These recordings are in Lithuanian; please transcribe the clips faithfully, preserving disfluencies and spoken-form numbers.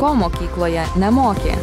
ko mokykloje nemokė.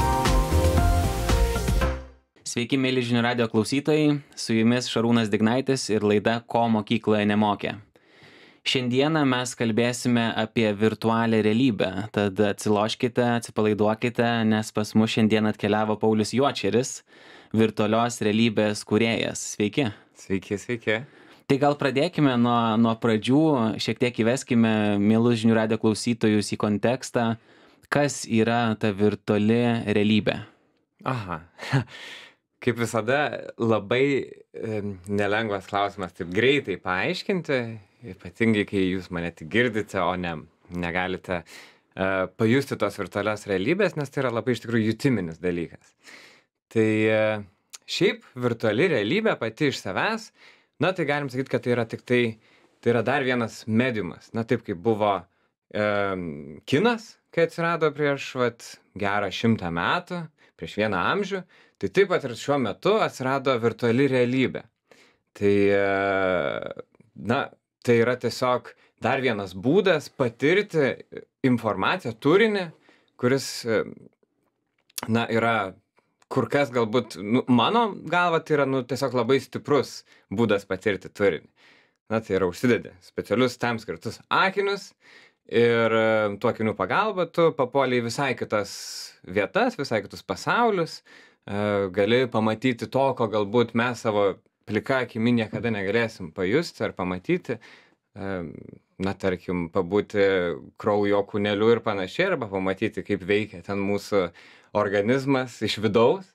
Sveiki, mėly žinių radijo klausytojai, su jumis Šarūnas Dignaitis ir laida Ko mokykloje nemokė. Šiandieną mes kalbėsime apie virtualią realybę, tad atsiloškite, atsipalaiduokite, nes pas mus šiandien atkeliavo Paulius Juočeris, virtualios realybės kūrėjas. Sveiki. Sveiki, sveiki. Tai gal pradėkime nuo, nuo pradžių, šiek tiek įveskime mielus žinių radijo klausytojus į kontekstą, kas yra ta virtuali realybė. Aha. Kaip visada, labai e, nelengvas klausimas taip greitai paaiškinti, ypatingai kai jūs mane tik girdite, o ne negalite e, pajusti tos virtualios realybės, nes tai yra labai iš tikrųjų jutiminis dalykas. Tai e, šiaip virtuali realybė pati iš savęs, na tai galim sakyti, kad tai yra tik tai, tai yra dar vienas mediumas. Na taip kaip buvo e, kinas, kai atsirado prieš vat, gerą šimtą metų, prieš vieną amžių, tai taip pat ir šiuo metu atsirado virtuali realybė. Tai, na, tai yra tiesiog dar vienas būdas patirti informaciją, turinį, kuris, na, yra kur kas galbūt, nu, mano galva, tai yra, nu, tiesiog labai stiprus būdas patirti turinį. Na, tai yra užsidedi specialius tam skirtus akinius ir tų akinių pagalba tu papuoli į visai kitas vietas, visai kitus pasaulius, gali pamatyti to, ko galbūt mes savo plika akimi niekada negalėsim pajusti ar pamatyti, na, tarkim, pabūti kraujo kūneliu ir panašiai, arba pamatyti, kaip veikia ten mūsų organizmas iš vidaus,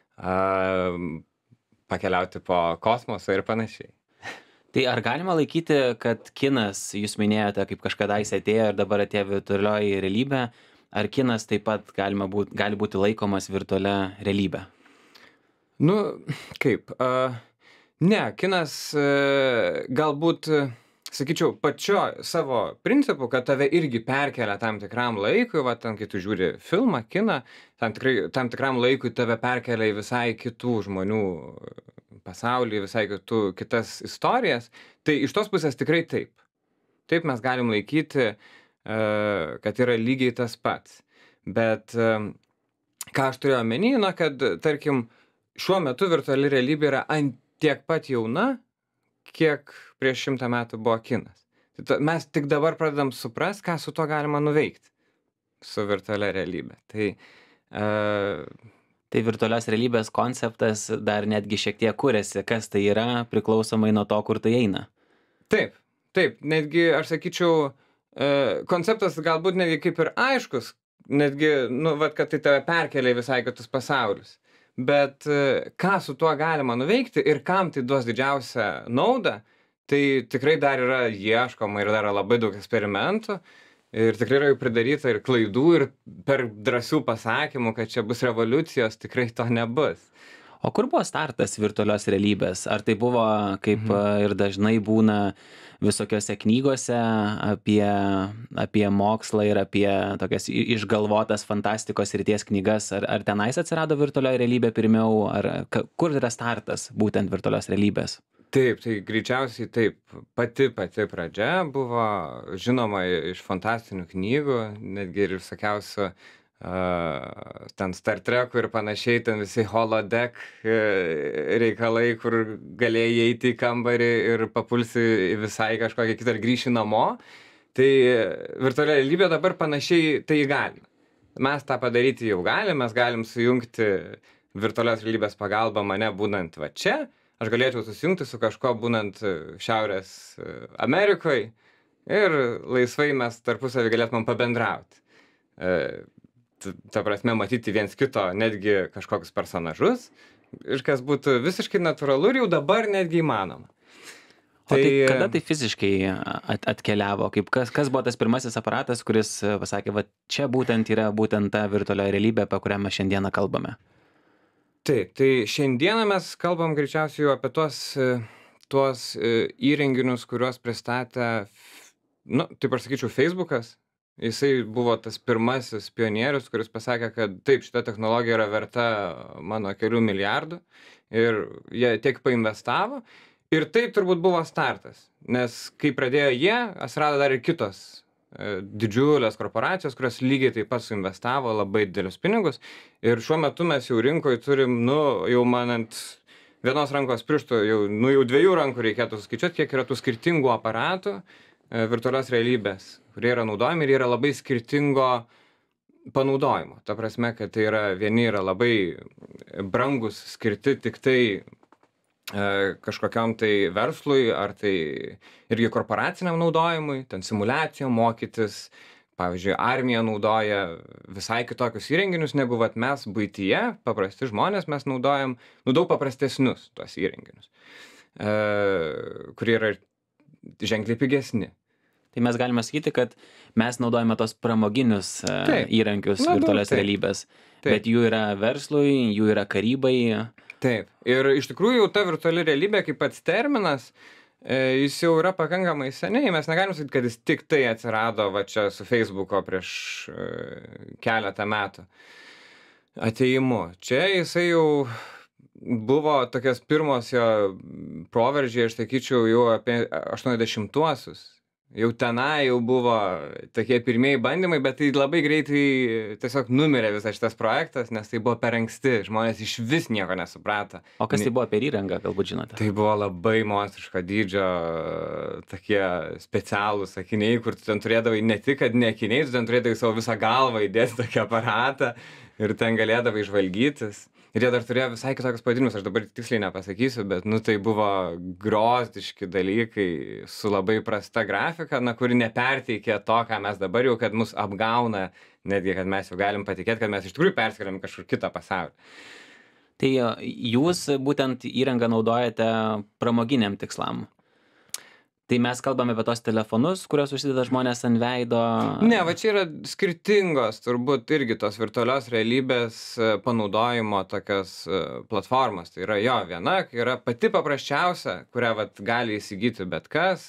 pakeliauti po kosmosą ir panašiai. Tai ar galima laikyti, kad kinas, jūs minėjote, kaip kažkadaise atėjo ir dabar atėjo virtualioji realybė, ar kinas taip pat galima būt, gali būti laikomas virtualia realybė? Nu, kaip? Uh, ne, kinas uh, galbūt, uh, sakyčiau, pačio savo principu, kad tave irgi perkelia tam tikram laikui, va, ten, kai tu žiūri filmą, kiną, tam, tikrai, tam tikram laikui tave perkelia į visai kitų žmonių pasaulį, visai kitų, kitas istorijas. Tai iš tos pusės tikrai taip. Taip mes galim laikyti, kad yra lygiai tas pats. Bet ką aš turėjau omeny, na, kad, tarkim, šiuo metu virtuali realybė yra ant tiek pat jauna, kiek prieš šimtą metų buvo kinas. Mes tik dabar pradedam suprast, ką su to galima nuveikti su virtualia realybė. Tai, uh, tai virtualios realybės konceptas dar netgi šiek tiek kuriasi, kas tai yra, priklausomai nuo to, kur tai eina. Taip, taip, netgi aš sakyčiau, konceptas galbūt netgi kaip ir aiškus, netgi, nu, vat, kad tai tave perkelia į visai kitus pasaulius. Bet ką su tuo galima nuveikti ir kam tai duos didžiausią naudą, tai tikrai dar yra ieškoma ir dar yra labai daug eksperimentų ir tikrai yra jau pridaryta ir klaidų ir per drąsių pasakymų, kad čia bus revoliucijos, tikrai to nebus. O kur buvo startas virtualios realybės? Ar tai buvo, kaip mhm. ir dažnai būna visokiose knygose apie, apie mokslą ir apie tokias išgalvotas fantastikos srities knygas? Ar, ar tenais atsirado virtualioji realybė pirmiau? Ar kur yra startas būtent virtualios realybės? Taip, tai greičiausiai taip. Pati pati pradžia buvo žinoma iš fantastinių knygų, netgi ir visokiausių Uh, ten Star Trek'ų ir panašiai, ten visi holodeck reikalai, kur galėjai eiti į kambarį ir papulsi visai kažkokią kitą ir grįši namo. Tai virtualia realybė dabar panašiai tai įgalina. Mes tą padaryti jau galim, mes galim sujungti virtualios realybės pagalba mane būnant va čia, aš galėčiau susijungti su kažko būnant Šiaurės Amerikoje ir laisvai mes tarpusavį galėtumėm pabendrauti. Uh, ta prasme, matyti viens kito netgi kažkokius personažus, ir kas būtų visiškai natūralu ir jau dabar netgi įmanoma. O tai, tai kada tai fiziškai at, atkeliavo? Kaip, kas, kas buvo tas pirmasis aparatas, kuris pasakė, va čia būtent yra būtent ta virtualioji realybė, apie kurią mes šiandieną kalbame? Taip, tai šiandieną mes kalbam greičiausiai jau apie tuos, tuos įrenginius, kuriuos pristatė, nu, taip aš sakyčiau, Facebookas. Jisai buvo tas pirmasis pionierius, kuris pasakė, kad taip, šita technologija yra verta mano kelių milijardų ir jie tiek painvestavo. Ir tai turbūt buvo startas, nes kai pradėjo jie, atsirado dar ir kitos didžiulės korporacijos, kurios lygiai taip pat suinvestavo labai didelius pinigus. Ir šiuo metu mes jau rinkoje turim, nu, jau manant vienos rankos pirštų, jau, nu, jau dviejų rankų reikėtų suskaičiuoti, kiek yra tų skirtingų aparatų virtualios realybės, kurie yra naudojami ir yra labai skirtingo panaudojimo. Ta prasme, kad tai yra, vieni yra labai brangus, skirti tik tai e, kažkokiam tai verslui, ar tai irgi korporaciniam naudojimui, ten simuliacijom mokytis. Pavyzdžiui, armija naudoja visai kitokius įrenginius, negu vat mes buityje, paprasti žmonės, mes naudojam, nu, daug paprastesnius tuos įrenginius, e, kurie yra ženkliai pigesni. Tai mes galime sakyti, kad mes naudojame tos pramoginius taip, įrankius virtualios taip, realybės, taip. Bet jų yra verslui, jų yra karybai. Taip. Ir iš tikrųjų ta virtuali realybė kaip pats terminas, jis jau yra pakankamai seniai. Mes negalim sakyti, kad jis tik tai atsirado va čia su Facebooko prieš keletą metų atėjimu. Čia jisai jau buvo tokios pirmos jo proveržiai, aš sakyčiau, jau apie aštuoniasdešimtuosius. Jau tenai jau buvo tokie pirmieji bandymai, bet tai labai greitai tiesiog numirė visas šitas projektas, nes tai buvo per anksti, žmonės iš vis nieko nesuprato. O kas tai buvo per įrangą, galbūt žinote? Tai buvo labai monstriško dydžio tokie specialūs akiniai, kur tu ten turėdavai ne tik, kad ne akiniai, tu ten turėdavai savo visą galvą įdėti tokį aparatą ir ten galėdavai žvalgytis. Ir jie dar turėjo visai kitokius pavadinimus, aš dabar tiksliai nepasakysiu, bet nu tai buvo grozdiški dalykai su labai prasta grafika, na, kuri neperteikė to, ką mes dabar jau, kad mus apgauna, netgi, kad mes jau galim patikėti, kad mes iš tikrųjų perskeliam kažkur kitą pasaulį. Tai jūs būtent įrangą naudojate pramoginiam tikslam. Tai mes kalbame apie tos telefonus, kurios užsideda žmonės ant veido. Ne, va čia yra skirtingos, turbūt irgi tos virtualios realybės panaudojimo tokios platformos. Tai yra jo viena, yra pati paprasčiausia, kurią vat gali įsigyti bet kas.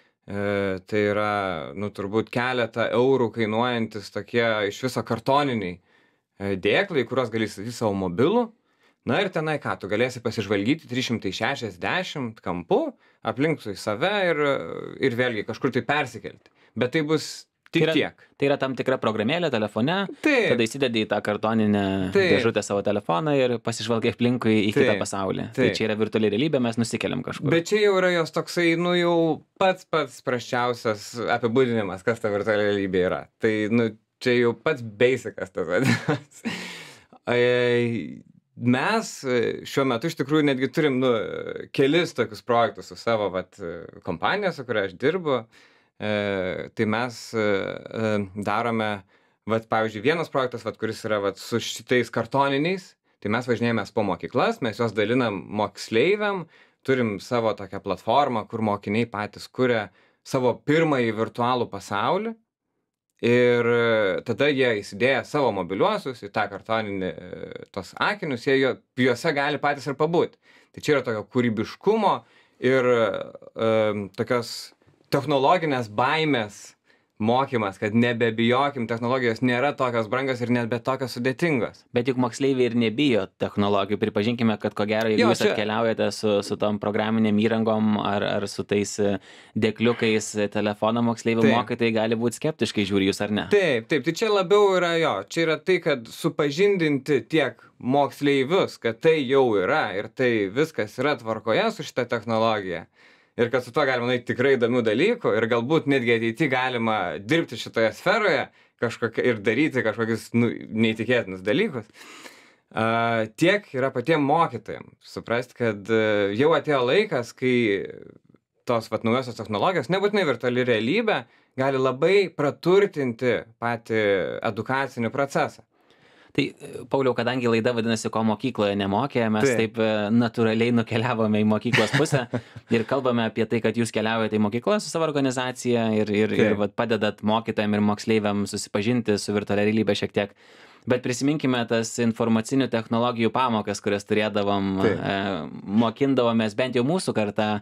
E, tai yra, nu, turbūt keletą eurų kainuojantis tokie iš viso kartoniniai dėklai, kuriuos gali įsigyti savo mobilų. Na ir tenai ką, tu galėsi pasižvalgyti trys šimtai šešiasdešimt kampų aplinkui save ir, ir vėlgi kažkur tai persikelti. Bet tai bus tik tai yra, tiek. Tai yra tam tikra programėlė telefone, taip, tada įsidedi į tą kartoninę taip, dėžutę savo telefoną ir pasižvalgai aplinkui į taip, kitą pasaulį. Taip. Tai čia yra virtuali realybė, mes nusikeliam kažkur. Bet čia jau yra jos toksai, nu jau pats pats prasčiausias apibūdinimas, kas ta virtuali realybė yra. Tai, nu, čia jau pats basicas tas vadinamas. Mes šiuo metu iš tikrųjų netgi turim, nu, kelis tokius projektus su savo vat, kompanija, su kuria aš dirbu. E, tai mes e, darome, vat, pavyzdžiui, vienas projektas, vat, kuris yra vat, su šitais kartoniniais, tai mes važinėjomės po mokyklas, mes juos dalinam moksleiviam, turim savo tokią platformą, kur mokiniai patys kuria savo pirmąjį virtualų pasaulį. Ir tada jie įsidėję savo mobiliuosius į tą kartoninį tos akinius, jie juose gali patys ir pabūti. Tai čia yra tokio kūrybiškumo ir e, tokios technologinės baimės mokymas, kad nebebijokim, technologijos nėra tokios brangios ir nebe tokios sudėtingos. Bet juk moksleiviai ir nebijo technologijų. Pripažinkime, kad ko gero, jeigu jo, jūs čia... atkeliaujate su, su tom programinėm įrangom ar, ar su tais dėkliukais telefono moksleivių mokytojai gali būti skeptiškai žiūri jūs ar ne. Taip, taip, tai čia labiau yra jo. Čia yra tai, kad supažindinti tiek moksleivius, kad tai jau yra ir tai viskas yra tvarkoje su šita technologija. Ir kad su to galima nueiti tikrai įdomių dalykų ir galbūt netgi ateityje galima dirbti šitoje sferoje kažkokia, ir daryti kažkokius nu, neįtikėtinus dalykus. Uh, tiek yra patiem mokytojams. Suprasti, kad uh, jau atėjo laikas, kai tos vat, naujosios technologijos, nebūtinai virtuali realybė, gali labai praturtinti patį edukacinį procesą. Tai, Pauliau, kadangi laida vadinasi, ko mokykloje nemokė, mes taip, taip natūraliai nukeliavome į mokyklos pusę ir kalbame apie tai, kad jūs keliaujate į mokyklą su savo organizacija ir, ir, ir vat, padedat mokytojams ir moksleiviams susipažinti su virtualia realybė šiek tiek. Bet prisiminkime tas informacinių technologijų pamokas, kurias turėdavom, e, mokindavomės, bent jau mūsų karta,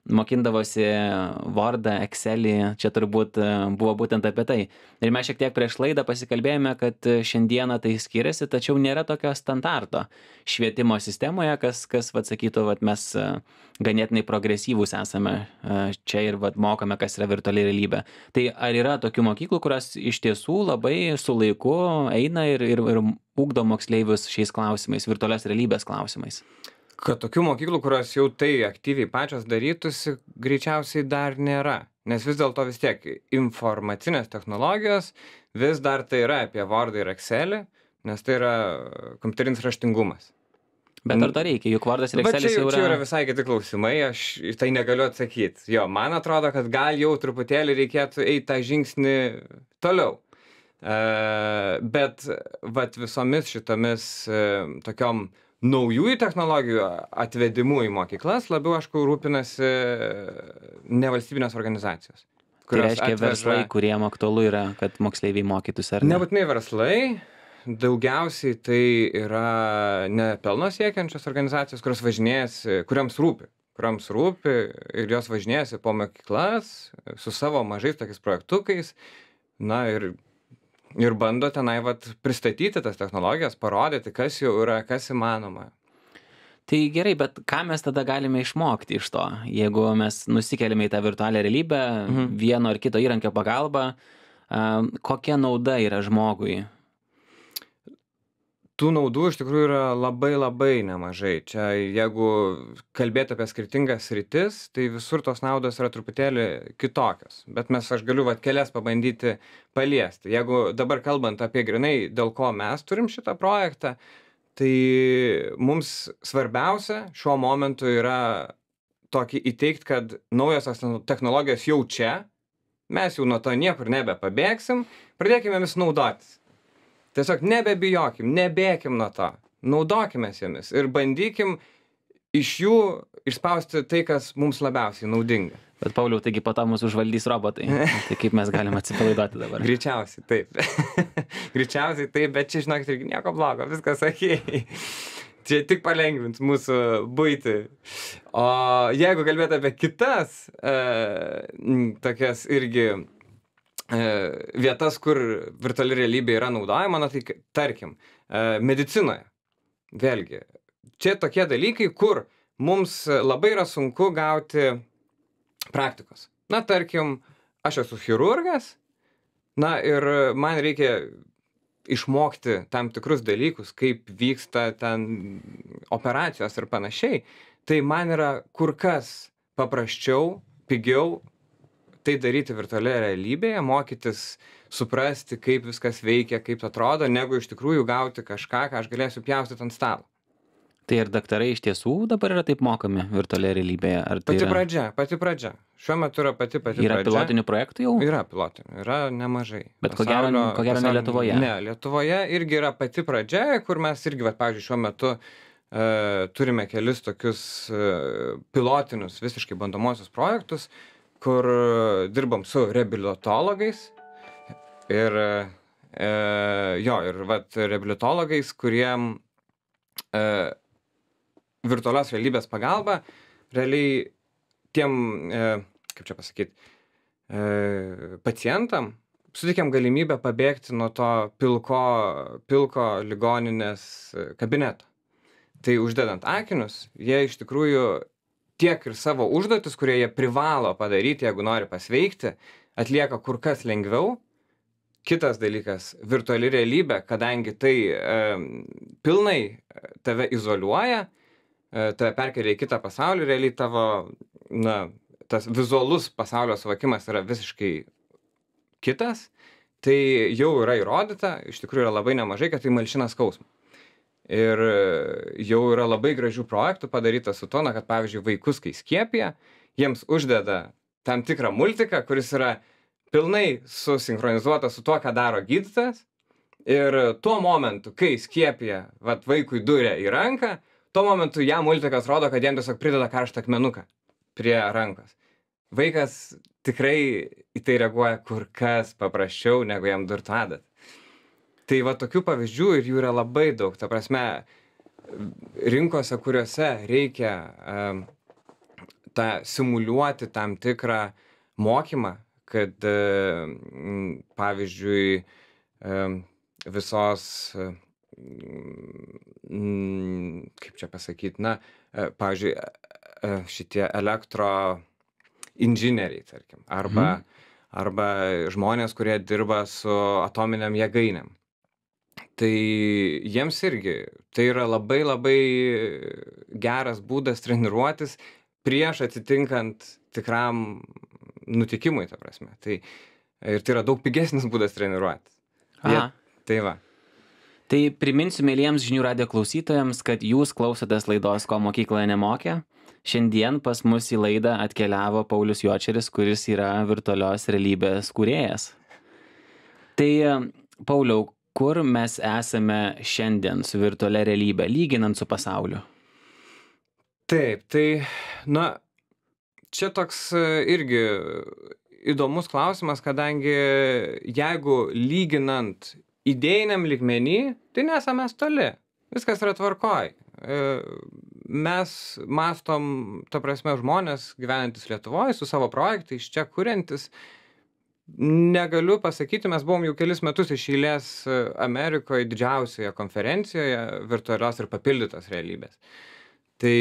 mokindavosi Wordą, Excelį, čia turbūt buvo būtent apie tai. Ir mes šiek tiek prieš laidą pasikalbėjome, kad šiandieną tai skiriasi, tačiau nėra tokio standarto švietimo sistemoje, kas, kas vat, sakytų, vat, mes ganėtinai progresyvūs esame čia ir vat, mokame, kas yra virtuali realybė. Tai ar yra tokių mokyklų, kurios iš tiesų labai su laiku eina ir, ir, ir ugdo moksleivius šiais klausimais, virtualios realybės klausimais? Kad tokių mokyklų, kurios jau tai aktyviai pačios darytųsi, greičiausiai dar nėra. Nes vis dėlto vis tiek informacinės technologijos vis dar tai yra apie Wordą ir Excelį, nes tai yra kompiuterinis raštingumas. Bet ar to reikia, juk Wordas ir Excelis čia, jau yra... Čia yra visai kiti klausimai, aš į tai negaliu atsakyti. Jo, man atrodo, kad gal jau truputėlį reikėtų eiti tą žingsnį toliau. Uh, bet vat visomis šitomis uh, tokiom naujųjų technologijų atvedimu į mokyklas labiau, aišku, rūpinasi nevalstybinės organizacijos. Tai reiškia atveža... verslai, kuriem aktualu yra, kad moksleiviai mokytųsi, ar ne? Nebūtinai verslai, daugiausiai tai yra nepelno siekiančios organizacijos, kurios važinėjasi, kuriams rūpi, kuriams rūpi ir jos važinėjasi po mokyklas su savo mažais tokiais projektukais, na ir ir bando tenai vat pristatyti tas technologijas, parodyti, kas jau yra, kas įmanoma. Tai gerai, bet ką mes tada galime išmokti iš to, jeigu mes nusikeliame į tą virtualią realybę, mhm. vieno ar kito įrankio pagalba, kokia nauda yra žmogui? Tų naudų iš tikrųjų yra labai labai nemažai. Čia jeigu kalbėti apie skirtingas sritis, tai visur tos naudos yra truputėlį kitokios. Bet mes, aš galiu vat kelias pabandyti paliesti. Jeigu dabar kalbant apie grinai, dėl ko mes turim šitą projektą, tai mums svarbiausia šiuo momentu yra tokį įteikti, kad naujosios technologijos jau čia, mes jau nuo to niekur nebepabėgsim, pradėkime vis naudotis. Tiesiog nebebijokim, nebėkim nuo to, naudokimės jomis ir bandykim iš jų išspausti tai, kas mums labiausiai naudinga. Bet Pauliau, taigi po to mūsų užvaldys robotai, tai kaip mes galime atsipalaiduoti dabar? Greičiausiai taip, greičiausiai taip, bet čia žinokit irgi nieko blogo, viskas okei. Čia tik palengvins mūsų buitį. O jeigu kalbėti apie kitas e, tokias irgi vietas, kur virtuali realybė yra naudojama, na tai tarkim, medicinoje. Vėlgi, čia tokie dalykai, kur mums labai yra sunku gauti praktikos. Na, tarkim, aš esu chirurgas, na ir man reikia išmokti tam tikrus dalykus, kaip vyksta ten operacijos ir panašiai. Tai man yra kur kas paprasčiau, pigiau tai daryti virtualioje realybėje, mokytis suprasti, kaip viskas veikia, kaip atrodo, negu iš tikrųjų gauti kažką, ką aš galėsiu pjaustyti ant stalo. Tai ir daktarai iš tiesų dabar yra taip mokami virtualioje realybėje? Ar tai pati yra... pradžia, pati pradžia. Šiuo metu yra pati pati yra pradžia. Yra pilotinių projektų jau? Yra pilotinių, yra nemažai. Bet ko gero, ko gero ne Lietuvoje? Ne, Lietuvoje irgi yra pati pradžia, kur mes irgi, va, pavyzdžiui, šiuo metu uh, turime kelis tokius uh, pilotinius, visiškai bandomosius projektus, kur dirbam su reabilitologais ir e, jo, ir vat reabilitologais, kuriem e, virtualios realybės pagalba realiai tiem, e, kaip čia pasakyti, e, pacientam suteikiam galimybę pabėgti nuo to pilko, pilko ligoninės kabineto. Tai uždedant akinius, jie iš tikrųjų tiek ir savo užduotis, kurie jie privalo padaryti, jeigu nori pasveikti, atlieka kur kas lengviau. Kitas dalykas, virtuali realybė, kadangi tai e, pilnai tave izoliuoja, e, tave perkelia į kitą pasaulį, realiai tavo, na, tas vizualus pasaulio suvokimas yra visiškai kitas, tai jau yra įrodyta, iš tikrųjų yra labai nemažai, kad tai malšina skausmą. Ir jau yra labai gražių projektų padaryta su to, na, kad pavyzdžiui vaikus, kai skiepija, jiems uždeda tam tikrą multiką, kuris yra pilnai susinchronizuotas su tuo, ką daro gydytojas. Ir tuo momentu, kai skiepija vat, vaikui duria į ranką, tuo momentu jam multikas rodo, kad jam tiesiog prideda karštą akmenuką prie rankos. Vaikas tikrai į tai reaguoja kur kas paprasčiau, negu jam durtų adat. Tai va tokių pavyzdžių ir jų yra labai daug. Ta prasme, rinkose, kuriuose reikia um, tą simuliuoti tam tikrą mokymą, kad pavyzdžiui visos, kaip čia pasakyti, na, pavyzdžiui, šitie elektro inžinieriai, tarkim, arba, mhm. arba žmonės, kurie dirba su atominiam jėgainėm. Tai jiems irgi tai yra labai labai geras būdas treniruotis prieš atsitinkant tikram nutikimui, ta prasme. Tai, ir tai yra daug pigesnis būdas treniruotis. Jie, tai va. Tai priminsiu mėlyjams žinių radijo klausytojams, kad jūs klausotės laidos Ko mokykloje nemokė. Šiandien pas mus į laidą atkeliavo Paulius Juočeris, kuris yra virtualios realybės kūrėjas. Tai, Pauliau, kur mes esame šiandien su virtualia realybė, lyginant su pasauliu? Taip, tai, na, čia toks irgi įdomus klausimas, kadangi jeigu lyginant idėjiniam lygmenį, tai nesame mes toli. Viskas yra tvarkoj. Mes mastom, ta prasme, žmonės gyvenantis Lietuvoje su savo projektais, čia kuriantis. Negaliu pasakyti, mes buvom jau kelis metus iš eilės Amerikoje didžiausioje konferencijoje virtualios ir papildytos realybės. Tai,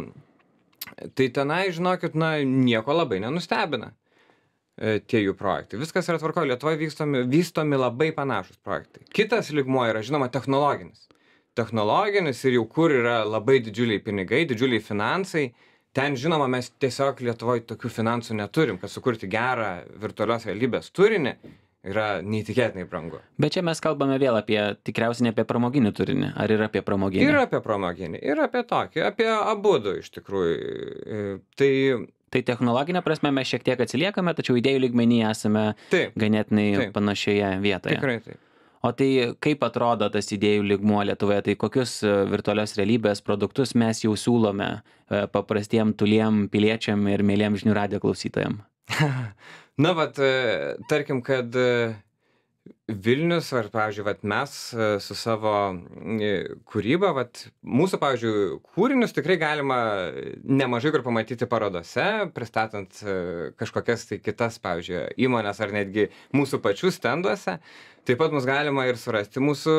tai tenai, žinokit, na, nieko labai nenustebina tie jų projektai. Viskas yra tvarkoje, Lietuvoje vystomi, vystomi labai panašus projektai. Kitas lygmuo yra, žinoma, technologinis. Technologinis ir jau kur yra labai didžiuliai pinigai, didžiuliai finansai. Ten, žinoma, mes tiesiog Lietuvoje tokių finansų neturim, kad sukurti gerą virtualios realybės turinį yra neįtikėtinai brangu. Bet čia mes kalbame vėl apie, tikriausiai ne apie pramoginį turinį, ar ir apie pramoginį? Ir apie pramoginį, ir apie tokį, apie abudu iš tikrųjų. Tai... Tai technologinė prasme mes šiek tiek atsiliekame, tačiau idėjų lygmenyje esame taip, ganėtinai taip, panašioje vietoje. Tikrai taip. O tai kaip atrodo tas idėjų lygmuo Lietuvoje, tai kokius virtualios realybės produktus mes jau siūlome paprastiem tuliem piliečiam ir mėliem žinių radijo klausytojam? Na, vat, tarkim, kad Vilnius, ar, pavyzdžiui, vat, mes su savo kūryba, vat, mūsų, pavyzdžiui, kūrinius tikrai galima nemažai kur pamatyti parodose, pristatant kažkokias tai kitas, pavyzdžiui, įmonės ar netgi mūsų pačių stenduose. Taip pat mus galima ir surasti mūsų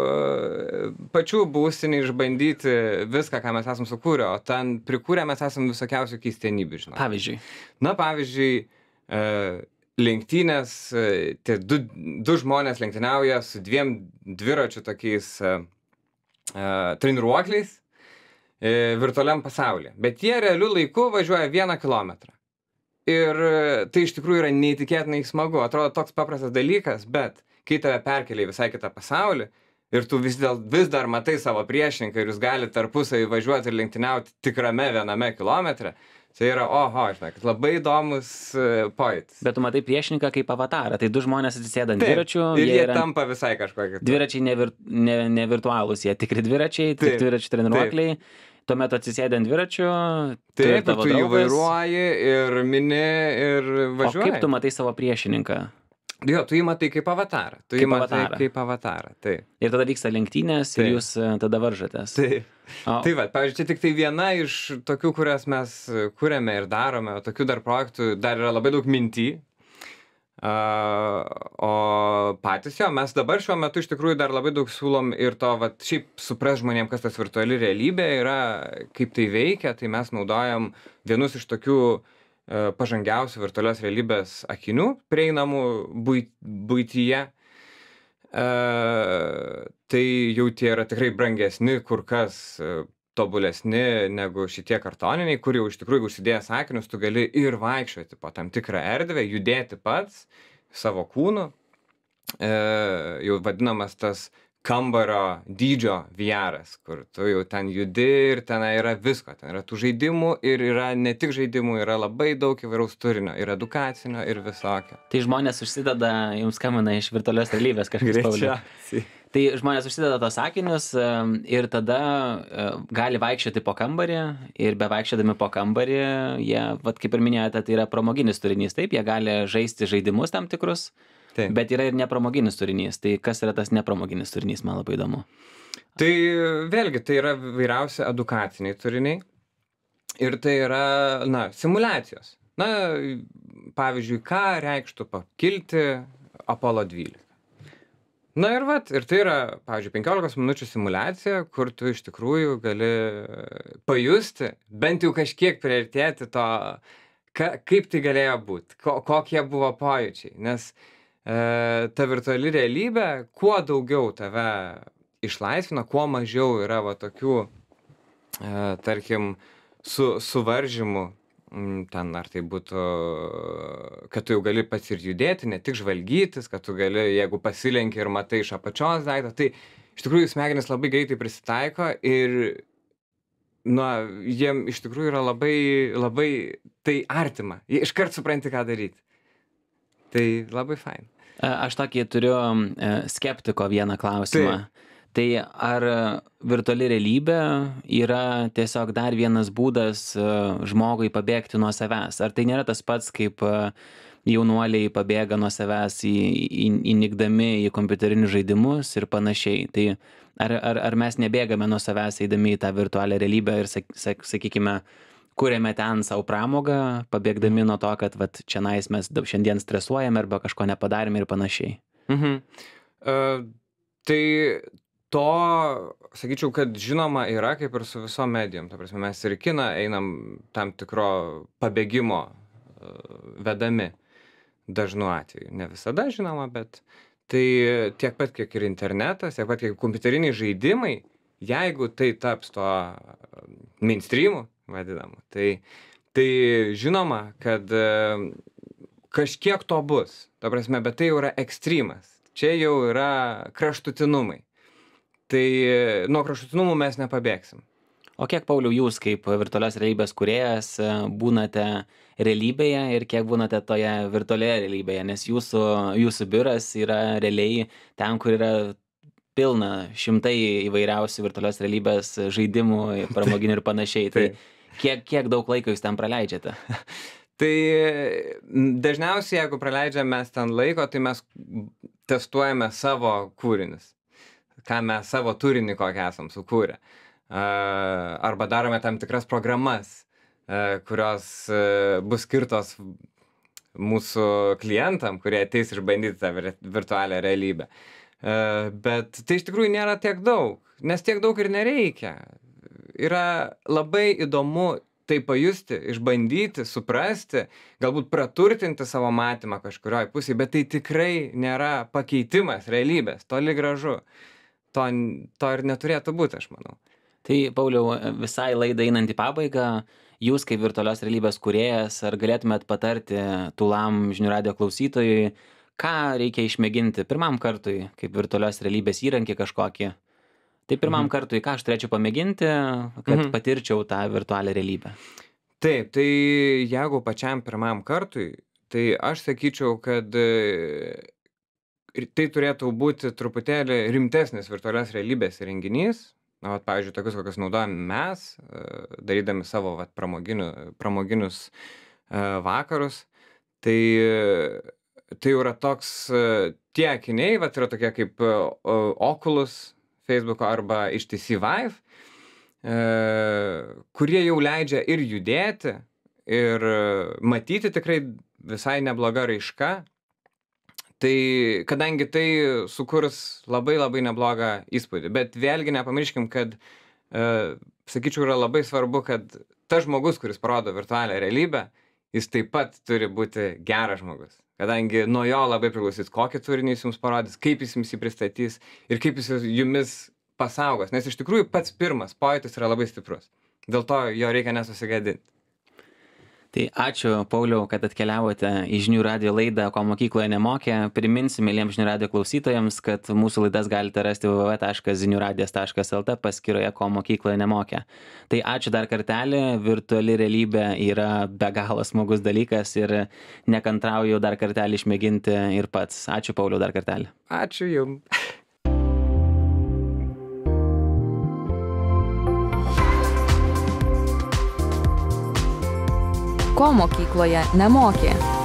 pačių būstinį, išbandyti viską, ką mes esam sukūrę, o ten prikūrę mes esam visokiausių keistenybių, žinoma. Pavyzdžiui? Na, pavyzdžiui, lenktynės, tie du, du žmonės lenktyniauja su dviem dviračių tokiais uh, treniruokliais uh, virtualiam pasaulyje. Bet jie realiu laiku važiuoja vieną kilometrą. Ir uh, tai iš tikrųjų yra neįtikėtinai smagu. Atrodo toks paprastas dalykas, bet kai tave perkelia į visai kitą pasaulį ir tu vis, dėl, vis dar matai savo priešininką ir jūs galite tarpusavį važiuoti ir lenktyniauti tikrame viename kilometre, tai yra, oho, žinok, labai įdomus uh, pojūtis. Bet tu matai priešininką kaip avatarą, tai du žmonės atsisėda ant dviračių. Ir jie, jie yra... tampa visai kažkokie. Dviračiai ne, vir... ne, ne virtualūs, jie tikri dviračiai, tik dviračių treniruokliai. Tuomet atsisėda ant dviračių. Taip, ir tu jį vairuoji ir mini ir važiuoji. O kaip tu matai savo priešininką? Jo, tu jį matai kaip avatarą. Tu jį matai kaip avatarą, taip. Ir tada vyksta lenktynės ir jūs tada varžotės. Taip. O. Tai va, pavyzdžiui, čia tik tai viena iš tokių, kurias mes kuriame ir darome, o tokių dar projektų dar yra labai daug mintį. Uh, o patys jo, mes dabar šiuo metu iš tikrųjų dar labai daug siūlom ir to, va, šiaip supras žmonėm, kas tas virtuali realybė yra, kaip tai veikia, tai mes naudojam vienus iš tokių pažangiausių virtualios realybės akinių prieinamų buityje. E, tai jau tie yra tikrai brangesni, kur kas tobulesni negu šitie kartoniniai, kur jau iš tikrųjų, jeigu užsidėjęs akinius, tu gali ir vaikščioti po tam tikrą erdvę, judėti pats savo kūnu. E, jau vadinamas tas kambario dydžio V R-as, kur tu jau ten judi ir ten yra visko, ten yra tų žaidimų ir yra ne tik žaidimų, yra labai daug įvairaus turinio, ir edukacinio, ir visokio. Tai žmonės užsideda, jums skambina iš virtualios realybės kažkas, Pauliau. Tai žmonės užsideda tos akinius ir tada gali vaikščioti po kambarį ir bevaikščiodami po kambarį, jie, vat kaip ir minėjote, tai yra pramoginis turinys, taip, jie gali žaisti žaidimus tam tikrus. Taip. Bet yra ir nepramoginis turinys. Tai kas yra tas nepramoginis turinys, man labai įdomu. Tai vėlgi, tai yra vairiausi edukaciniai turiniai. ir tai yra, na, simuliacijos. Na, pavyzdžiui, ką reikštų pakilti Apollo dvylika. Na ir vat, ir tai yra, pavyzdžiui, penkiolikos minučių simuliacija, kur tu iš tikrųjų gali pajusti, bent jau kažkiek priartėti to, ka, kaip tai galėjo būti, ko, kokie buvo pojūčiai. Nes e, ta virtuali realybė, kuo daugiau tave išlaisvina, kuo mažiau yra va tokių, e, tarkim, su, suvaržymų, ten ar tai būtų, kad tu jau gali pats ir judėti, ne tik žvalgytis, kad tu gali, jeigu pasilenki ir matai iš apačios daiktą, tai iš tikrųjų smegenys labai greitai prisitaiko ir, na, jiem iš tikrųjų yra labai, labai tai artima. Jie iškart supranti, ką daryti. Tai labai fain. Aš tokį turiu skeptiko vieną klausimą. Tai. Tai ar virtuali realybė yra tiesiog dar vienas būdas žmogui pabėgti nuo savęs? Ar tai nėra tas pats, kaip jaunuoliai pabėga nuo savęs į, į, įnikdami į kompiuterinius žaidimus ir panašiai? Tai ar, ar, ar mes nebėgame nuo savęs eidami į tą virtualią realybę ir, sak, sak, sakykime, kuriame ten savo pramogą, pabėgdami nuo to, kad vat, čia nais mes šiandien stresuojame arba kažko nepadarėme ir panašiai? Mhm. Uh, tai... To, sakyčiau, kad žinoma yra kaip ir su visom medijom. Ta prasme, mes ir į kiną einam tam tikro pabėgimo uh, vedami dažnu atveju. Ne visada, žinoma, bet tai tiek pat, kiek ir internetas, tiek pat, kiek kompiuteriniai žaidimai, jeigu tai taps to mainstreamu vadinamu, tai, tai žinoma, kad uh, kažkiek to bus. Ta prasme, bet tai jau yra ekstremas. Čia jau yra kraštutinumai. Tai nuo kraštutinumų mes nepabėgsim. O kiek, Pauliau, jūs kaip virtualios realybės kūrėjas būnate realybėje ir kiek būnate toje virtualioje realybėje? Nes jūsų, jūsų biuras yra realiai ten, kur yra pilna šimtai įvairiausių virtualios realybės žaidimų, pramoginių ir panašiai. Tai kiek, kiek daug laiko jūs ten praleidžiate? Tai dažniausiai, jeigu praleidžiame mes ten laiko, tai mes testuojame savo kūrinius. Ką mes savo turinį kokią esam sukūrę. Arba darome tam tikras programas, kurios bus skirtos mūsų klientam, kurie ateis išbandyti tą virtualią realybę. Bet tai iš tikrųjų nėra tiek daug, nes tiek daug ir nereikia. Yra labai įdomu tai pajusti, išbandyti, suprasti, galbūt praturtinti savo matymą kažkurioj pusėje, bet tai tikrai nėra pakeitimas realybės, toli gražu. To, to ir neturėtų būti, aš manau. Tai, Pauliau, visai laidai einant į pabaigą, jūs kaip virtualios realybės kūrėjas, ar galėtumėt patarti tūlam žinių radijo klausytojui, ką reikia išmėginti pirmam kartui, kaip virtualios realybės įrankį kažkokį? Tai pirmam mhm. kartui, ką aš turėčiau pamėginti, kad mhm. patirčiau tą virtualią realybę? Taip, tai jeigu pačiam pirmam kartui, tai aš sakyčiau, kad ir tai turėtų būti truputėlį rimtesnis virtualios realybės įrenginys. Na, vat, pavyzdžiui, tokius, kokius naudojame mes, darydami savo vat, pramoginių, pramoginius uh, vakarus. Tai, tai yra toks, uh, tie akiniai, vat, yra tokie kaip uh, Oculus, Facebooko arba H T C Vive, uh, kurie jau leidžia ir judėti, ir uh, matyti tikrai visai nebloga raiška. Tai kadangi tai sukurs labai labai neblogą įspūdį, bet vėlgi nepamirškim, kad, e, sakyčiau, yra labai svarbu, kad tas žmogus, kuris parodo virtualią realybę, jis taip pat turi būti geras žmogus. Kadangi nuo jo labai priklausys, kokį turinį jis jums parodys, kaip jis jums jį pristatys ir kaip jis jumis pasaugos. Nes iš tikrųjų pats pirmas pojūtis yra labai stiprus. Dėl to jo reikia nesusigadinti. Tai ačiū, Pauliau, kad atkeliavote į žinių radijo laidą, ko mokykloje nemokė. Priminsiu mieliems žinių radijo klausytojams, kad mūsų laidas galite rasti w w w taškas zinių radijas taškas l t paskyroje, ko mokykloje nemokė. Tai ačiū dar kartelį, virtuali realybė yra be galo smagus dalykas ir nekantrauju dar kartelį išmėginti ir pats. Ačiū, Pauliau, dar kartelį. Ačiū jums. Ko mokykloje nemokė?